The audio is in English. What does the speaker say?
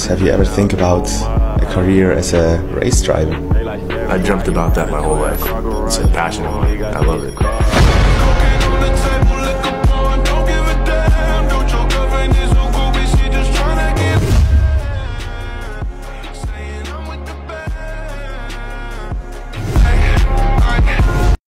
Have you ever think about a career as a race driver? I dreamt about that my whole life. It's a passion of mine. I love it.